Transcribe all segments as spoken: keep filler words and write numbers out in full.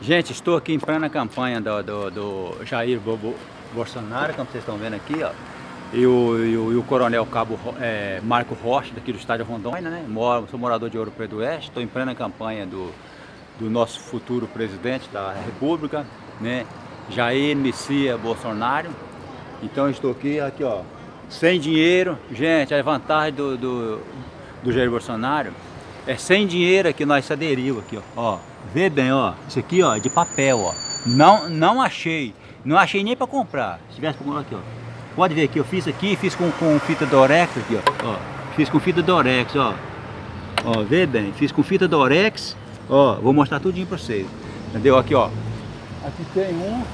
Gente, estou aqui em plena campanha do, do, do Jair Bobo Bolsonaro, como vocês estão vendo aqui, ó. E o, e o, e o coronel Cabo é, Marco Rocha, daqui do estádio Rondônia, né? Moro, sou morador de Ouro Preto do Oeste, estou em plena campanha do, do nosso futuro presidente da República, né? Jair Messias Bolsonaro. Então estou aqui, aqui ó, sem dinheiro. Gente, a vantagem do, do, do Jair Bolsonaro é sem dinheiro que nós se aderiu aqui, ó. Ó, vê bem, ó, isso aqui ó, é de papel, ó. Não, não achei, não achei nem para comprar. Se tivesse para comprar aqui, ó. Pode ver aqui, eu fiz aqui, fiz com, com fita Dorex aqui, ó. Ó, fiz com fita Dorex, ó. Ó, vê bem, fiz com fita Dorex, ó, vou mostrar tudinho para vocês. Entendeu? Aqui, ó. Aqui tem um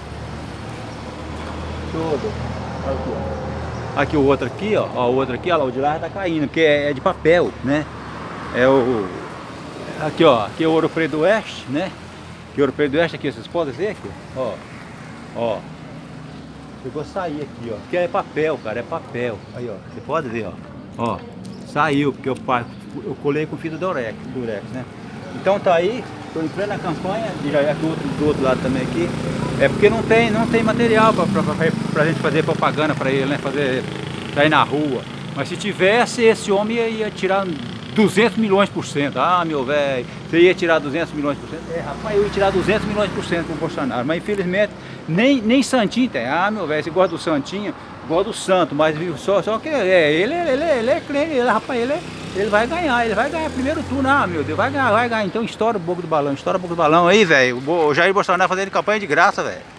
todo. Aqui, ó. Aqui o outro aqui, ó, ó, o outro aqui, ó, lá, o de lá já tá caindo, porque é, é de papel, né? É o... Aqui, ó, aqui é o Ouro Preto do Oeste, né? Aqui é o Ouro Preto do Oeste, aqui, vocês podem ver aqui, ó. Ó. Chegou a sair aqui, ó. Porque é papel, cara, é papel. Aí, ó, você pode ver, ó. Ó, saiu, porque eu, eu colei com fita Durex, Durex, né? Então tá aí, tô em plena campanha, e já aqui outro, do outro lado também aqui. É porque não tem, não tem material pra, pra, pra, pra gente fazer propaganda pra ele, né? Fazer, sair na rua. Mas se tivesse, esse homem ia, ia tirar duzentos milhões por cento. Ah, meu velho, você ia tirar duzentos milhões por cento? É, rapaz, eu ia tirar duzentos milhões por cento com o Bolsonaro. Mas infelizmente, nem, nem Santinho tem. Ah, meu velho, você gosta do Santinho, gosta do Santo, mas só, só que é, ele, ele, ele é crente, ele, rapaz, ele, ele vai ganhar, ele vai ganhar primeiro turno. Ah, meu Deus, vai ganhar, vai ganhar. Então estoura o boco do balão, estoura o boco do balão aí, velho. O Jair Bolsonaro fazendo campanha de graça, velho.